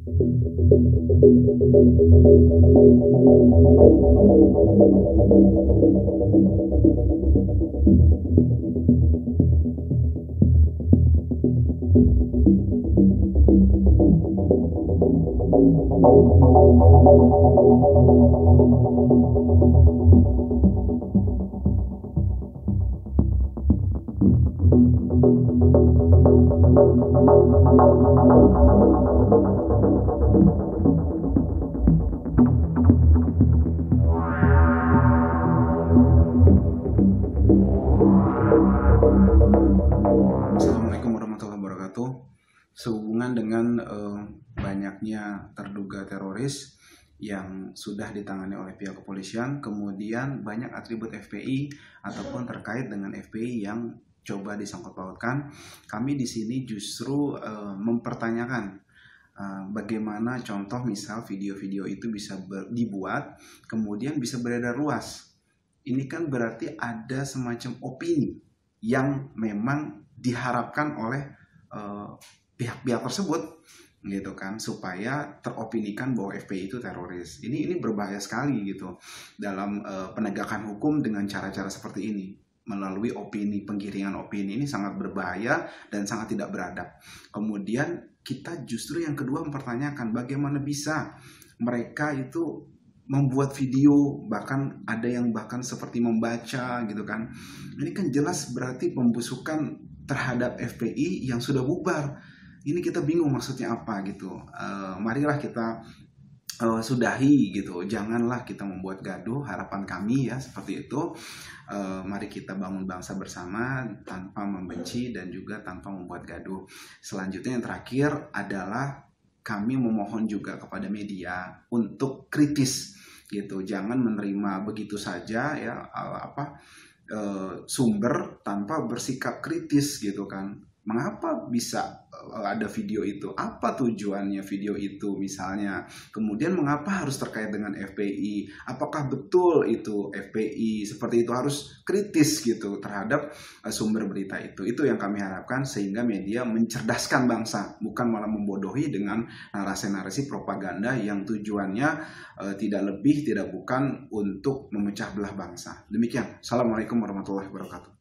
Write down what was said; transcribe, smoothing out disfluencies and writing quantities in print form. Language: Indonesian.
Assalamualaikum warahmatullahi wabarakatuh. Sehubungan dengan banyaknya terduga teroris yang sudah ditangani oleh pihak kepolisian, kemudian banyak atribut FPI ataupun terkait dengan FPI yang coba disangkut pautkan, kami di sini justru mempertanyakan bagaimana contoh misal video-video itu bisa dibuat, kemudian bisa beredar luas. Ini kan berarti ada semacam opini yang memang diharapkan oleh pihak-pihak tersebut, gitu kan, supaya teropinikan bahwa FPI itu teroris. Ini berbahaya sekali gitu dalam penegakan hukum dengan cara-cara seperti ini. Melalui opini, penggiringan opini ini sangat berbahaya dan sangat tidak beradab. Kemudian kita justru yang kedua mempertanyakan bagaimana bisa mereka itu membuat video, bahkan ada yang bahkan seperti membaca gitu kan. Ini kan jelas berarti pembusukan terhadap FPI yang sudah bubar. Ini kita bingung maksudnya apa gitu. Marilah kita sudahi gitu. Janganlah kita membuat gaduh. Harapan kami ya seperti itu. Mari kita bangun bangsa bersama tanpa membenci dan juga tanpa membuat gaduh. Selanjutnya yang terakhir adalah kami memohon juga kepada media untuk kritis gitu. Jangan menerima begitu saja ya sumber tanpa bersikap kritis gitu kan. Mengapa bisa ada video itu? Apa tujuannya video itu misalnya? Kemudian mengapa harus terkait dengan FPI? Apakah betul itu FPI? Seperti itu, harus kritis gitu terhadap sumber berita itu. Itu yang kami harapkan sehingga media mencerdaskan bangsa, bukan malah membodohi dengan narasi-narasi propaganda yang tujuannya tidak lebih tidak bukan untuk memecah belah bangsa. Demikian. Assalamualaikum warahmatullahi wabarakatuh.